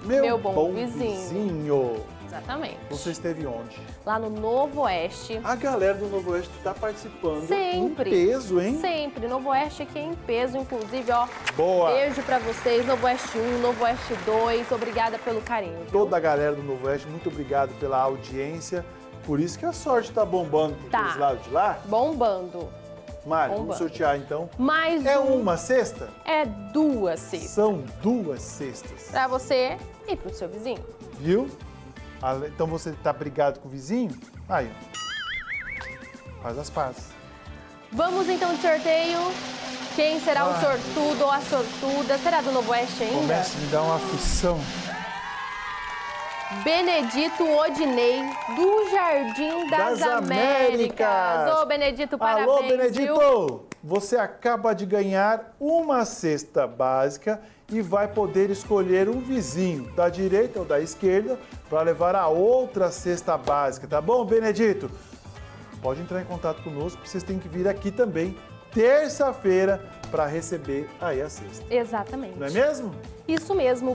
Meu bom vizinho. Exatamente. Você esteve onde? Lá no Novo Oeste. A galera do Novo Oeste está participando Sempre. em peso, hein? Sempre. Novo Oeste aqui é em peso, inclusive, ó. Boa! Beijo pra vocês, Novo Oeste 1, Novo Oeste 2. Obrigada pelo carinho. Viu? Toda a galera do Novo Oeste, muito obrigado pela audiência. Por isso que a sorte está bombando por aqueles lados de lá. Bombando. Mário, vamos sortear então. Mais uma cesta? É 2 cestas. São 2 cestas. Pra você e pro seu vizinho. Viu? Então você tá brigado com o vizinho? Aí, ó. Faz as pazes. Vamos então de sorteio. Quem será o sortudo ou a sortuda? Será do Novo Oeste ainda? Começa a me dar uma aflição. Benedito Odinei, do Jardim das Américas. Ô, Benedito, parabéns. Alô, Benedito! Viu? Você acaba de ganhar uma cesta básica e vai poder escolher um vizinho da direita ou da esquerda para levar a outra cesta básica, tá bom, Benedito? Pode entrar em contato conosco, porque vocês têm que vir aqui também, terça-feira, para receber aí a cesta. Exatamente. Não é mesmo? Isso mesmo.